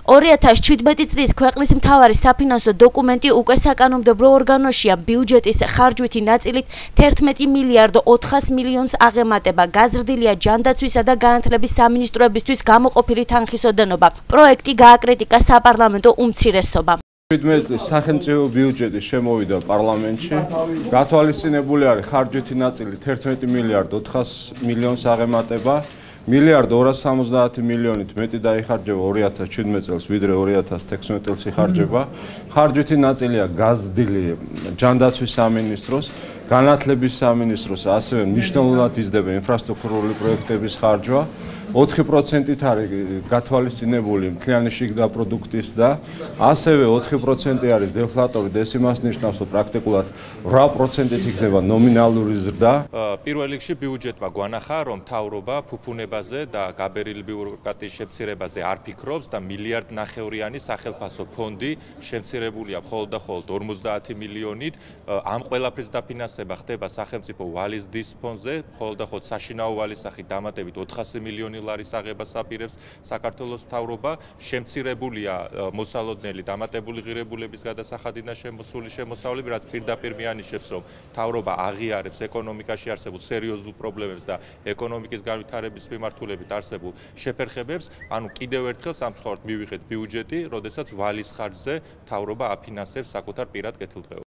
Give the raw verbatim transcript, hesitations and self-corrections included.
ორი ათას შვიდმეტი წლის ქვეყნის მთავარი საფინანსო დოკუმენტი უკვე საკანონმდებლო ორგანოშია. ბიუჯეტის ხარჯვითი ნაწილით თერთმეტი მილიარდ ოთხას მილიონს აღემატება. გაზრდილია ჯანდაცვისა და განათლების სამინისტროებისთვის გამოყოფილი თანხის ოდენობა. პროექტი გააკრიტიკა საპარლამენტო უმცირესობამ. შვიდმეტი წლის სახელმწიფო ბიუჯეტი შემოვიდა პარლამენტში. გათვალისწინებული არის ხარჯვითი ნაწილი თერთმეტი მილიარდ ოთხას მილიონს აღემატება. მილიარდ ორას სამოცდაათი მილიონით მეტი დაიხარჯება ორი ათას შვიდმეტი წელს, ვიდრე ორი ათას თექვსმეტი წელს იხარჯება. ხარჯვითი ნაწილია გაზრდილი ჯანდაცვის სამინისტროს, განათლების სამინისტროს, ასევე მნიშვნელოვნად იზრდება ინფრასტრუქტურული პროექტების ხარჯვა. ოთხი პროცენტით არის გათვალისწინებული მთლიანი შიგდა პროდუქტის და ასევე ოთხი პროცენტი არის დეფლატორი, ეს იმას ნიშნავს, რომ პრაქტიკულად რვა პროცენტით იქნება ნომინალური ზრდა. პირველ რიგში ბიუჯეტმა გვანახა, რომ მთავრობა ფუფუნებაზე და გაბერილი ბიუროკრატიის შემცირებაზე არ ფიქრობს და მილიარდ ნახევრიანი სახელმწიფო ფონდი შემცირებულია მხოლოდ და მხოლოდ ორმოცდაათი მილიონით. ამ ყველაფრის დაფინანსება ხდება სახელმწიფო ვალის დის ფონდზე, მხოლოდ და მხოლოდ საშინაო ვალის სახით დამატებით ოთხასი მილიონი ლარის აღებას აპირებს საქართველოს მთავრობა. შემცირებულია მოსალოდნელი დამატებული ღირებულების გადასახადი და შემოსული შემოსავლები, რაც პირდაპირ მიანიშნებს, რომ მთავრობა აღიარებს ეკონომიკაში არსებულ სერიოზულ პრობლემებს და ეკონომიკის განვითარების მიმართულებით არსებულ შეფერხებებს. ანუ კიდევ ერთხელ სამწუხაროდ მივიღეთ ბიუჯეტი, როდესაც ვალის ხარჯზე მთავრობა აფინანსებს საკუთარ პირად კეთილდღეობას.